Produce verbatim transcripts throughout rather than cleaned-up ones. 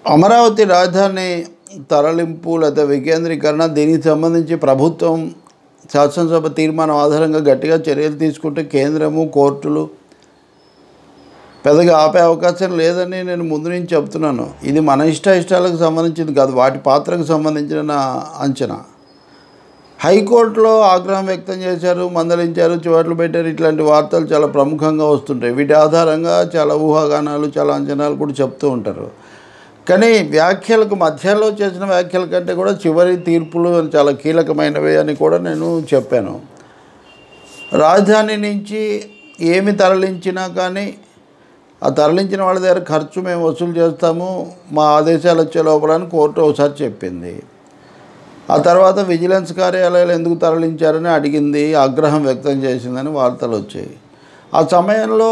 అమరావతి రాజధాని తరలింపు లేదా వికేంద్రీకరణ దీనికి సంబంధించి ప్రభుత్వం శాసనసభ తీర్మానం ఆధారంగా గట్టిగా చర్యలు తీసుకుంటే కేంద్రము కోర్టులు పెద్దగా ఆపే అవకాశం లేదని నేను ముందు నుంచి చెప్తున్నాను. ఇది మన ఇష్ట ఇష్టాలకు సంబంధించింది కాదు, వాటి పాత్రకు సంబంధించిన నా అంచనా. హైకోర్టులో ఆగ్రహం వ్యక్తం చేశారు, మందలించారు, చివర్లు పెట్టారు, ఇట్లాంటి వార్తలు చాలా ప్రముఖంగా వస్తుంటాయి. వీటి ఆధారంగా చాలా ఊహాగానాలు, చాలా అంచనాలు కూడా చెప్తూ ఉంటారు. కానీ వ్యాఖ్యలకు మధ్యలో చేసిన వ్యాఖ్యల కంటే కూడా చివరి తీర్పులు చాలా కీలకమైనవి అని కూడా నేను చెప్పాను. రాజధాని నుంచి ఏమి తరలించినా కానీ ఆ తరలించిన వాళ్ళ దగ్గర ఖర్చు మేము వసూలు చేస్తాము, మా ఆదేశాలు వచ్చే లోపలని కోర్టు ఒకసారి చెప్పింది. ఆ తర్వాత విజిలెన్స్ కార్యాలయాలు ఎందుకు తరలించారని అడిగింది, ఆగ్రహం వ్యక్తం చేసిందని వార్తలు వచ్చాయి. ఆ సమయంలో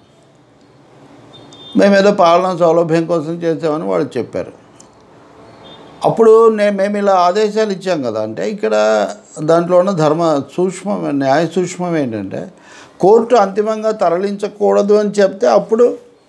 మేమేదో పాలనా సౌలభ్యం కోసం చేసామని వాళ్ళు చెప్పారు. అప్పుడు నేను మేము ఇలా ఆదేశాలు ఇచ్చాం కదా, అంటే ఇక్కడ దాంట్లో ఉన్న ధర్మ సూక్ష్మం, న్యాయ సూక్ష్మం ఏంటంటే కోర్టు అంతిమంగా తరలించకూడదు అని చెప్తే అప్పుడు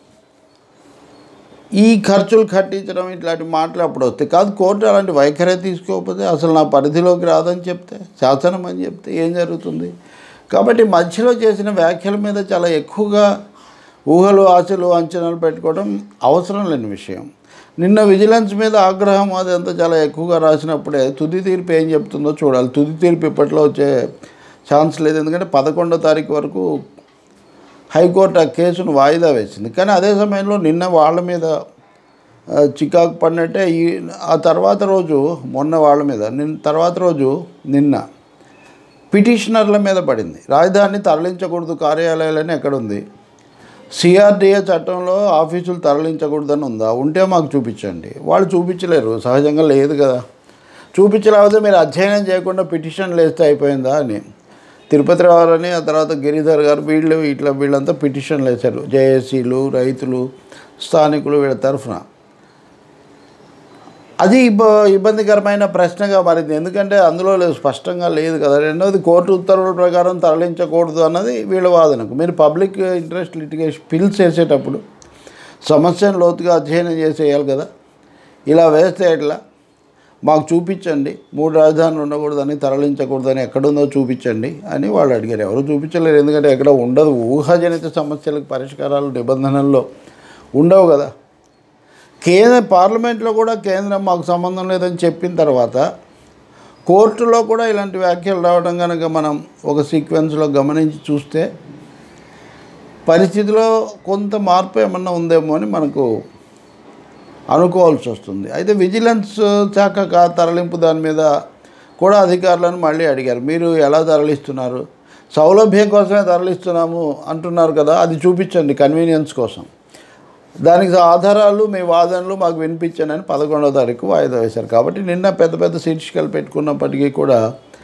ఈ ఖర్చులు కట్టించడం ఇట్లాంటి మాటలు అప్పుడు వస్తాయి. కాదు, కోర్టు అలాంటి వైఖరి తీసుకోకపోతే అసలు నా పరిధిలోకి రాదని చెప్తే, శాసనం అని చెప్తే ఏం జరుగుతుంది? కాబట్టి మధ్యలో చేసిన వ్యాఖ్యల మీద చాలా ఎక్కువగా ఊహలు, ఆశలు, అంచనాలు పెట్టుకోవడం అవసరం లేని విషయం. నిన్న విజిలెన్స్ మీద ఆగ్రహం అదంతా చాలా ఎక్కువగా రాసినప్పుడే తుది తీర్పు ఏం చెప్తుందో చూడాలి. తుది తీర్పు ఇప్పట్లో వచ్చే ఛాన్స్ లేదు, ఎందుకంటే పదకొండో తారీఖు వరకు హైకోర్టు ఆ కేసును వాయిదా వేసింది. కానీ అదే సమయంలో నిన్న వాళ్ళ మీద చికాకు పడినట్టే ఈ ఆ తర్వాత రోజు మొన్న వాళ్ళ మీద నిన్న తర్వాత రోజు నిన్న పిటిషనర్ల మీద పడింది. రాజధానిని తరలించకూడదు కార్యాలయాలని ఎక్కడుంది? సిఆర్డిఏ చట్టంలో ఆఫీసులు తరలించకూడదని ఉందా? ఉంటే మాకు చూపించండి. వాళ్ళు చూపించలేరు, సహజంగా లేదు కదా. చూపించలేకపోతే మీరు అధ్యయనం చేయకుండా పిటిషన్లు వేస్తే అయిపోయిందా అని తిరుపతి రావాలని, ఆ తర్వాత గిరిధర్ గారు, వీళ్ళు ఇట్లా వీళ్ళంతా పిటిషన్లు వేశారు. జేఏసీలు, రైతులు, స్థానికులు వీళ్ళ తరఫున. అది ఇబ్బ ఇబ్బందికరమైన ప్రశ్నగా మారింది, ఎందుకంటే అందులో లేదు, స్పష్టంగా లేదు కదా. రెండవది, కోర్టు ఉత్తర్వుల ప్రకారం తరలించకూడదు అన్నది వీళ్ళ వాదనకు. మీరు పబ్లిక్ ఇంట్రెస్ట్ లిటిగేషన్ పిల్స్ వేసేటప్పుడు సమస్యను లోతుగా అధ్యయనం చేసేయాలి కదా. ఇలా వేస్తే ఎట్లా? మాకు చూపించండి, మూడు రాజధానులు ఉండకూడదని, తరలించకూడదని ఎక్కడుందో చూపించండి అని వాళ్ళు అడిగారు. ఎవరు చూపించలేరు, ఎందుకంటే ఎక్కడ ఉండదు. ఊహాజనిత సమస్యలకు పరిష్కారాలు నిబంధనల్లో ఉండవు కదా. కేంద్ర పార్లమెంట్లో కూడా కేంద్రం మాకు సంబంధం లేదని చెప్పిన తర్వాత కోర్టులో కూడా ఇలాంటి వ్యాఖ్యలు రావడం కనుక మనం ఒక సీక్వెన్స్లో గమనించి చూస్తే పరిస్థితిలో కొంత మార్పు ఏమన్నా ఉందేమో అని మనకు అనుకోవాల్సి వస్తుంది. అయితే విజిలెన్స్ శాఖ తరలింపు దాని మీద కూడా అధికారులను మళ్ళీ అడిగారు, మీరు ఎలా తరలిస్తున్నారు? సౌలభ్యం కోసమే తరలిస్తున్నాము అంటున్నారు కదా, అది చూపించండి కన్వీనియన్స్ కోసం. దానికి ఆధారాలు, మీ వాదనలు మాకు వినిపించండి అని పదకొండవ తారీఖు వాయిదా వేశారు. కాబట్టి నిన్న పెద్ద పెద్ద శీర్షికలు పెట్టుకున్నప్పటికీ కూడా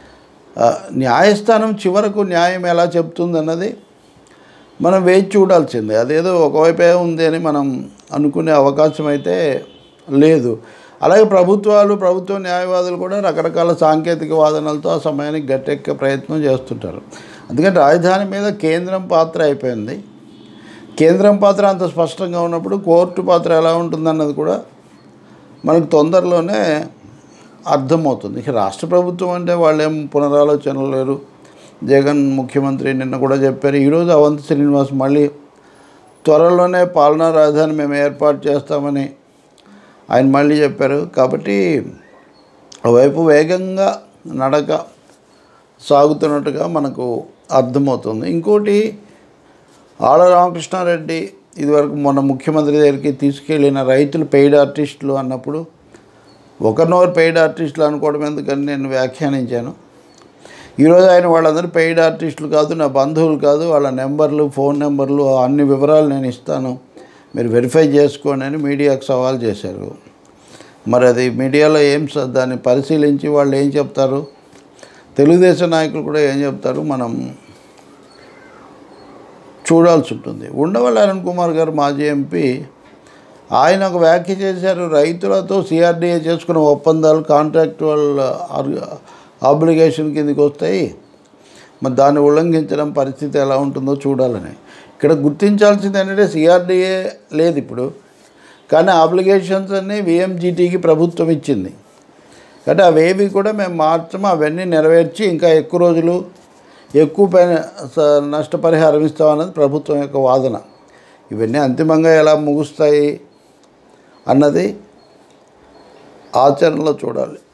న్యాయస్థానం చివరకు న్యాయం ఎలా చెప్తుందన్నది మనం వేచి చూడాల్సిందే. అదేదో ఒకవైపే ఉంది అని మనం అనుకునే అవకాశం అయితే లేదు. అలాగే ప్రభుత్వాలు, ప్రభుత్వ న్యాయవాదులు కూడా రకరకాల సాంకేతిక వాదనలతో ఆ సమయానికి గట్టెక్కే ప్రయత్నం చేస్తుంటారు. అందుకని రాజధాని మీద కేంద్రం పాత్ర అయిపోయింది. కేంద్రం పాత్ర అంత స్పష్టంగా ఉన్నప్పుడు కోర్టు పాత్ర ఎలా ఉంటుందన్నది కూడా మనకు తొందరలోనే అర్థమవుతుంది. ఇక రాష్ట్ర ప్రభుత్వం అంటే వాళ్ళేం పునరాలోచనలు లేరు. జగన్ ముఖ్యమంత్రి నిన్న కూడా చెప్పారు. ఈరోజు అవంతి శ్రీనివాస్ మళ్ళీ త్వరలోనే పాలనా రాజధాని మేము ఏర్పాటు చేస్తామని ఆయన మళ్ళీ చెప్పారు. కాబట్టి ఒకవైపు వేగంగా నడక సాగుతున్నట్టుగా మనకు అర్థమవుతుంది. ఇంకోటి, ఆళ్ళ రామకృష్ణారెడ్డి ఇదివరకు మొన్న ముఖ్యమంత్రి దగ్గరికి తీసుకెళ్ళిన రైతులు పెయిడ్ ఆర్టిస్టులు అన్నప్పుడు ఒకరినొకరు పెయిడ్ ఆర్టిస్టులు అనుకోవడం ఎందుకని నేను వ్యాఖ్యానించాను. ఈరోజు ఆయన వాళ్ళందరూ పెయిడ్ ఆర్టిస్టులు కాదు, నా బంధువులు కాదు, వాళ్ళ నెంబర్లు, ఫోన్ నెంబర్లు, అన్ని వివరాలు నేను ఇస్తాను, మీరు వెరిఫై చేసుకోండి అని మీడియాకు సవాల్ చేశారు. మరి అది మీడియాలో ఏం దాన్ని పరిశీలించి వాళ్ళు ఏం చెప్తారు, తెలుగుదేశం నాయకులు కూడా ఏం చెప్తారు మనం చూడాల్సి ఉంటుంది. ఉండవల్లి అరుణ్ కుమార్ గారు మాజీ ఎంపీ, ఆయన ఒక వ్యాఖ్య చేశారు, రైతులతో సిఆర్డీఏ చేసుకున్న ఒప్పందాలు కాంట్రాక్చువల్ ఆబ్లిగేషన్ కిందకి వస్తాయి, మరి దాన్ని ఉల్లంఘించడం పరిస్థితి ఎలా ఉంటుందో చూడాలని. ఇక్కడ గుర్తించాల్సింది ఏంటంటే సిఆర్డీఏ లేదు, ఇప్పుడు కానీ ఆబ్లిగేషన్స్ అన్నీ విఎంజిటికి ప్రభుత్వం ఇచ్చింది. కాబట్టి అవేవి కూడా మేము మార్చము, అవన్నీ నెరవేర్చి ఇంకా ఎక్కువ రోజులు ఎక్కువ పై నష్టపరిహారం ఇస్తామన్నది ప్రభుత్వం యొక్క వాదన. ఇవన్నీ అంతిమంగా ఎలా ముగుస్తాయి అన్నది ఆచరణలో చూడాలి.